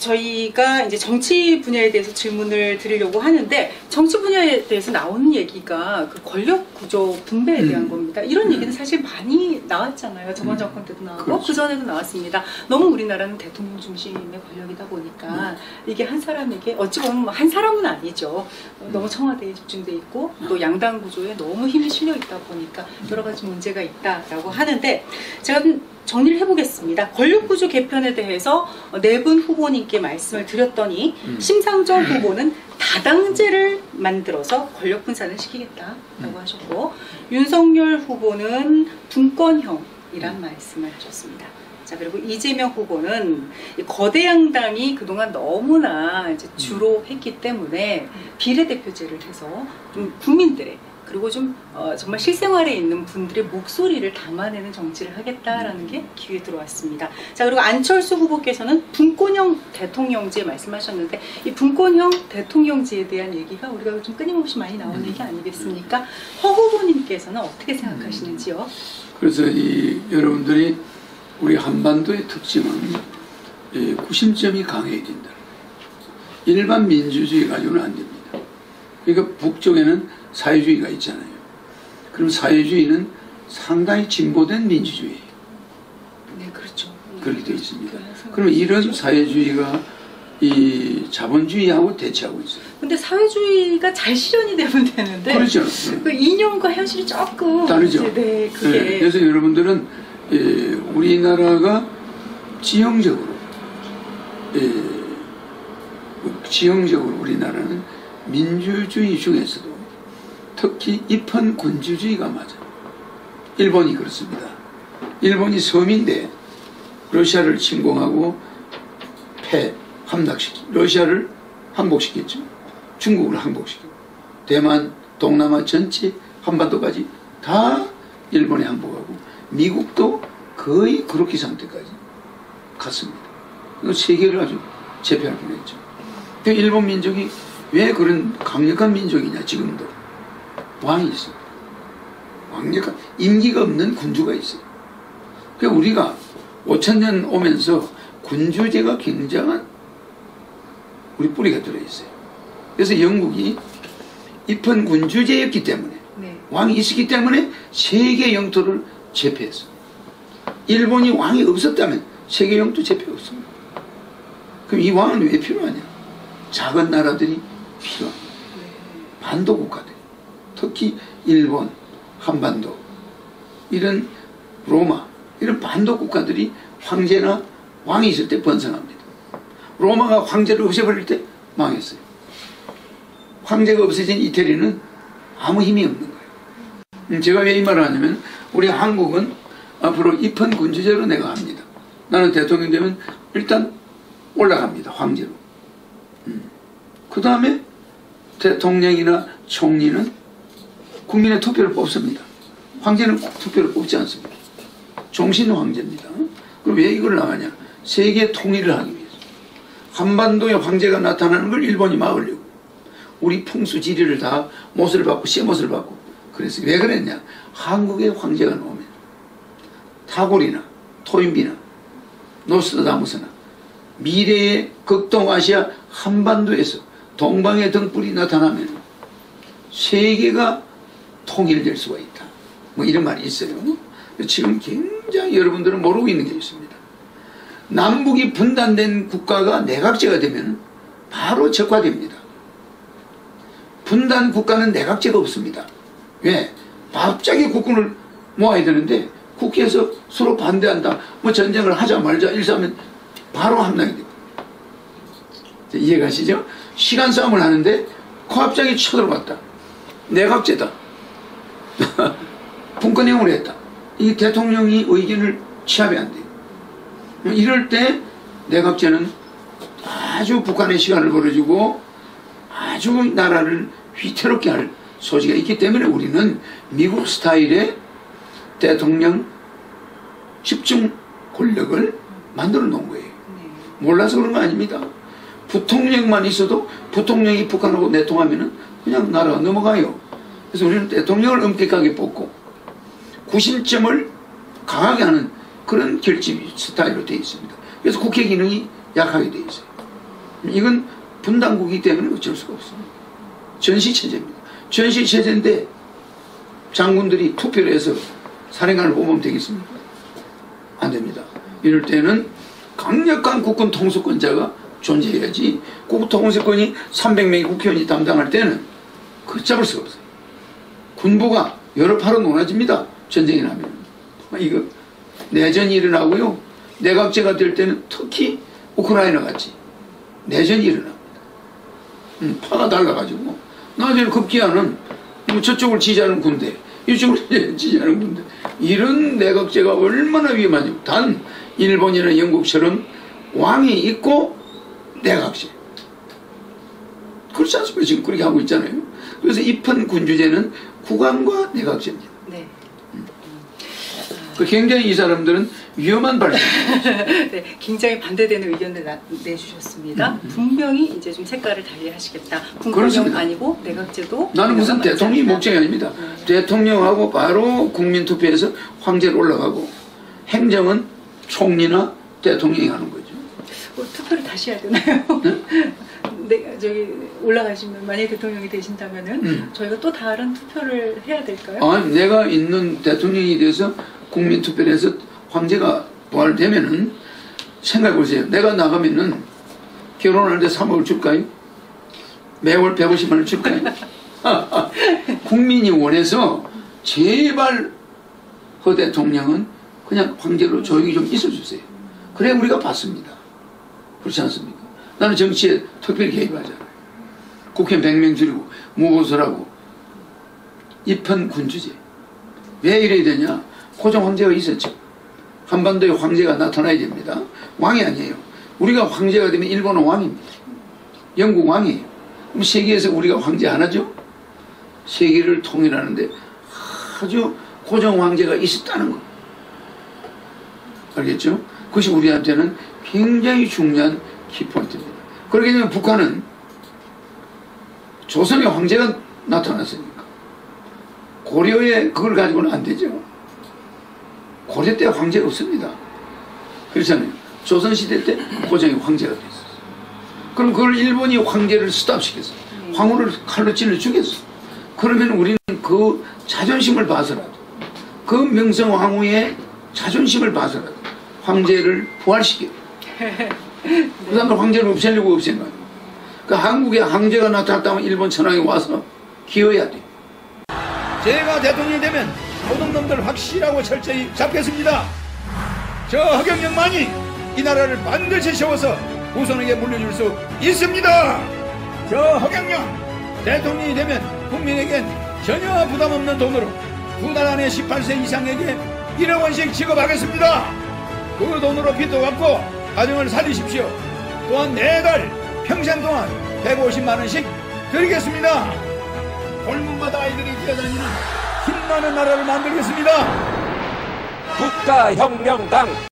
저희가 이제 정치 분야에 대해서 질문을 드리려고 하는데, 정치 분야에 대해서 나오는 얘기가 그 권력 구조 분배에 대한 겁니다. 이런 얘기는 사실 많이 나왔잖아요. 저번 정권 때도 나오고 그렇죠. 그 전에도 나왔습니다. 너무 우리나라는 대통령 중심의 권력이다 보니까 이게 한 사람에게, 어찌 보면 한 사람은 아니죠. 너무 청와대에 집중돼 있고 또 양당 구조에 너무 힘이 실려 있다 보니까 여러 가지 문제가 있다라고 하는데, 제가 정리를 해보겠습니다. 권력구조 개편에 대해서 네 분 후보님께 말씀을 드렸더니 심상정 후보는 다당제를 만들어서 권력 분산을 시키겠다라고 하셨고, 윤석열 후보는 분권형이란 말씀을 하셨습니다. 자, 그리고 이재명 후보는 거대 양당이 그동안 너무나 이제 주로 했기 때문에 비례대표제를 해서 좀 국민들의, 그리고 좀 정말 실생활에 있는 분들의 목소리를 담아내는 정치를 하겠다라는 게 기회에 들어왔습니다. 자, 그리고 안철수 후보께서는 분권형 대통령제 말씀하셨는데, 이 분권형 대통령제에 대한 얘기가 우리가 좀 끊임없이 많이 나오는 얘기 아니겠습니까? 허 후보님께서는 어떻게 생각하시는지요? 그래서 여러분들이 우리 한반도의 특징은 구심점이 강해야 된다. 일반 민주주의 가지고는 안 됩니다. 그러니까 북쪽에는 사회주의가 있잖아요. 그럼 사회주의는 상당히 진보된 민주주의예요. 네, 그렇죠. 그렇게 되어 있습니다. 그러면 이런 사회주의가 이 자본주의하고 대치하고 있어요. 근데 사회주의가 잘 실현이 되면 되는데, 그렇죠. 그 이념과 현실이 조금 다르죠. 네, 그게. 네, 그래서 여러분들은 우리나라가 지형적으로 우리나라는 민주주의 중에서도 특히 입헌군주주의가 맞아요. 일본이 그렇습니다. 일본이 섬인데 러시아를 침공하고 러시아를 항복시켰죠. 중국을 항복시켰고, 대만, 동남아 전체, 한반도까지 다 일본에 항복하고, 미국도 거의 그렇게 상태까지 갔습니다. 세계를 아주 제패할 뻔했죠. 일본 민족이 왜 그런 강력한 민족이냐? 지금도 왕이 있어요. 강력한 임기가 없는 군주가 있어요. 그러니까 우리가 5000년 오면서 군주제가 굉장한 우리 뿌리가 들어있어요. 그래서 영국이 입헌 군주제였기 때문에, 네. 왕이 있었기 때문에 세계 영토를 제패했어요. 일본이 왕이 없었다면 세계 영토 제패가 없습니다. 그럼 이 왕은 왜 필요하냐? 작은 나라들이 필요합니다. 반도 국가들, 특히 일본, 한반도, 이런 로마, 이런 반도 국가들이 황제나 왕이 있을 때 번성합니다. 로마가 황제를 없애버릴 때 망했어요. 황제가 없어진 이태리는 아무 힘이 없는 거예요. 제가 왜 이 말을 하냐면, 우리 한국은 앞으로 입헌군주제로 내가 합니다. 나는 대통령 되면 일단 올라갑니다. 황제로. 그 다음에 대통령이나 총리는 국민의 투표를 뽑습니다. 황제는 투표를 뽑지 않습니다. 종신 황제입니다. 그럼 왜 이걸 나가냐? 세계 통일을 하기 위해서. 한반도에 황제가 나타나는 걸 일본이 막으려고. 우리 풍수 지리를 다 못을 받고 씨못을 받고. 그래서 왜 그랬냐? 한국에 황제가 나오면 타골이나 토인비나 노스트라다무스나 미래의 극동아시아 한반도에서 동방의 등불이 나타나면 세계가 통일될 수가 있다. 뭐 이런 말이 있어요. 지금 굉장히 여러분들은 모르고 있는 게 있습니다. 남북이 분단된 국가가 내각제가 되면 바로 적화됩니다. 분단 국가는 내각제가 없습니다. 왜? 갑자기 국군을 모아야 되는데 국회에서 서로 반대한다, 뭐 전쟁을 하자 말자 일사하면 바로 함락이 됩니다. 이해가시죠? 시간 싸움을 하는데 갑자기 쳐들어왔다. 내각제다. 분권형으로 했다. 이 대통령이 의견을 취합이 안 돼요. 이럴 때 내각제는 아주 북한의 시간을 벌어주고 아주 나라를 위태롭게 할 소지가 있기 때문에 우리는 미국 스타일의 대통령 집중 권력을 만들어 놓은 거예요. 몰라서 그런 거 아닙니다. 부통령만 있어도 부통령이 북한하고 내통하면 그냥 나라가 넘어가요. 그래서 우리는 대통령을 엄격하게 뽑고 구심점을 강하게 하는 그런 결집 스타일로 되어 있습니다. 그래서 국회 기능이 약하게 되어 있어요. 이건 분단국이기 때문에 어쩔 수가 없습니다. 전시체제입니다. 전시체제인데 장군들이 투표를 해서 사령관을 뽑으면 되겠습니까? 안 됩니다. 이럴 때는 강력한 국군 통수권자가 존재해야지, 국군 통수권이 300명의 국회의원이 담당할 때는 걷잡을 수가 없어요. 군부가 여러 파로 논해집니다. 전쟁이 나면. 이거 내전이 일어나고요. 내각제가 될 때는 특히 우크라이나 같이 내전이 일어납니다. 파가 달라가지고 나중에 급기야는 뭐 저쪽을 지지하는 군대, 이쪽을 지지하는 군대, 이런 내각제가 얼마나 위험하냐고. 단 일본이나 영국처럼 왕이 있고 내각제, 그렇지 않습니까? 지금 그렇게 하고 있잖아요. 그래서 입헌 군주제는 국왕과 내각제입니다. 네. 굉장히 이 사람들은 위험한 발상. 네, 굉장히 반대되는 의견을 내주셨습니다. 분명히 이제 좀 색깔을 달리하시겠다. 군법령 아니고 내각제도. 나는 무슨 대통령이 목적이 아닙니다. 대통령하고 바로 국민투표에서 황제로 올라가고, 행정은 총리나 대통령이 하는 거죠. 투표를 다시 해야 되나요? 네? 네, 저기 올라가시면 만약에 대통령이 되신다면은 저희가 또 다른 투표를 해야 될까요? 아니, 내가 있는 대통령이 돼서 국민투표를 해서 황제가 부활되면은 생각해 보세요. 내가 나가면은 결혼하는데 3억을 줄까요? 매월 150만 원 줄까요? 국민이 원해서 제발 허 대통령은 그냥 황제로 조용히 좀 있어주세요. 그래 우리가 받습니다. 그렇지 않습니까? 나는 정치에 특별히 개입하잖아요. 국회 100명 줄이고 무보수라고 입헌 군주제. 왜 이래야 되냐? 고종 황제가 있었죠. 한반도에 황제가 나타나야 됩니다. 왕이 아니에요. 우리가 황제가 되면 일본은 왕입니다. 영국 왕이에요. 그럼 세계에서 우리가 황제 안 하죠? 세계를 통일하는데 아주 고종 황제가 있었다는 거. 알겠죠? 그것이 우리한테는 굉장히 중요한 키포인트입니다. 그렇게 되면 북한은 조선의 황제가 나타났으니까 고려에 그걸 가지고는 안 되죠. 고려 때 황제가 없습니다. 그렇잖아요. 조선시대 때 고종이 황제가 됐어요. 그럼 그걸 일본이 황제를 스탑시켰어. 황후를 칼로 찔러 죽였어. 그러면 우리는 그 자존심을 봐서라도, 그 명성 황후의 자존심을 봐서라도 황제를 부활시켜요. 그 사람들 황제를 없애려고 없앤 거예요. 그 한국에 황제가 나타났다면 일본 천황이 와서 기어야 돼. 제가 대통령이 되면 모든 놈들 확실하고 철저히 잡겠습니다. 저 허경영만이 이 나라를 반드시 세워서 후손에게 물려줄 수 있습니다. 저 허경영 대통령이 되면 국민에겐 전혀 부담 없는 돈으로 두 달 안에 18세 이상에게 1억 원씩 지급하겠습니다. 그 돈으로 빚도 갚고 가정을 살리십시오. 또한 매달 평생 동안 150만 원씩 드리겠습니다. 골문마다 아이들이 뛰어다니는 힘나는 나라를 만들겠습니다. 국가혁명당